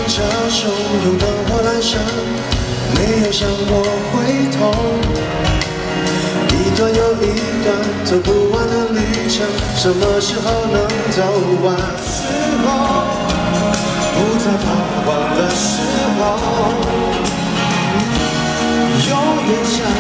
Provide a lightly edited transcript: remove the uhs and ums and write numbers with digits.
车汹涌灯火阑珊，没有向我回头。一段又一段走不完的旅程，什么时候能走完？时候不再彷徨的时候，永远想。